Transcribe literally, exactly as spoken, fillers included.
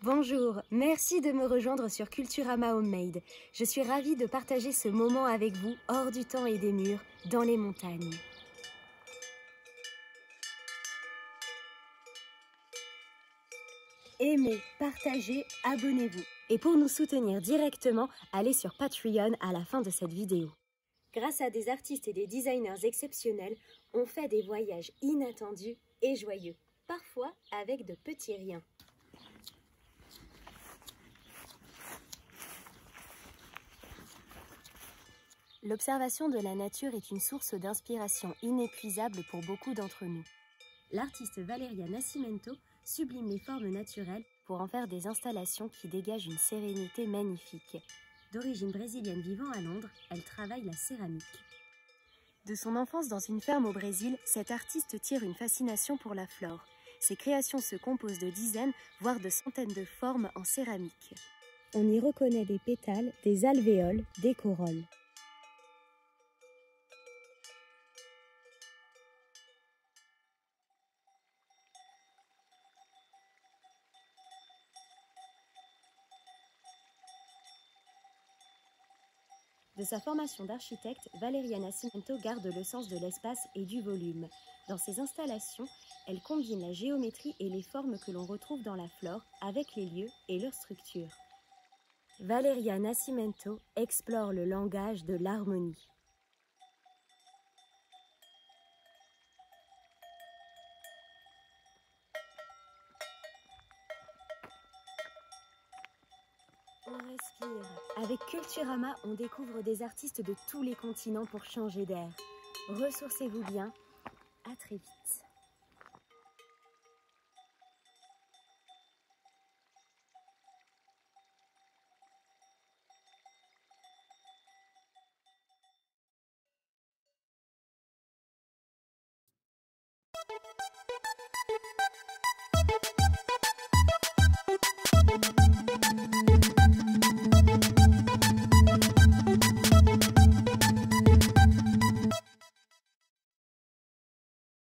Bonjour, merci de me rejoindre sur Culturama Homemade. Je suis ravie de partager ce moment avec vous hors du temps et des murs, dans les montagnes. Aimez, partagez, abonnez-vous. Et pour nous soutenir directement, allez sur Patreon à la fin de cette vidéo. Grâce à des artistes et des designers exceptionnels, on fait des voyages inattendus et joyeux, parfois avec de petits riens. L'observation de la nature est une source d'inspiration inépuisable pour beaucoup d'entre nous. L'artiste Valeria Nascimento sublime les formes naturelles pour en faire des installations qui dégagent une sérénité magnifique. D'origine brésilienne vivant à Londres, elle travaille la céramique. De son enfance dans une ferme au Brésil, cette artiste tire une fascination pour la flore. Ses créations se composent de dizaines, voire de centaines de formes en céramique. On y reconnaît des pétales, des alvéoles, des corolles. De sa formation d'architecte, Valeria Nascimento garde le sens de l'espace et du volume. Dans ses installations, elle combine la géométrie et les formes que l'on retrouve dans la flore avec les lieux et leurs structures. Valeria Nascimento explore le langage de l'harmonie. On respire. Avec Culturama, on découvre des artistes de tous les continents pour changer d'air. Ressourcez-vous bien. À très vite.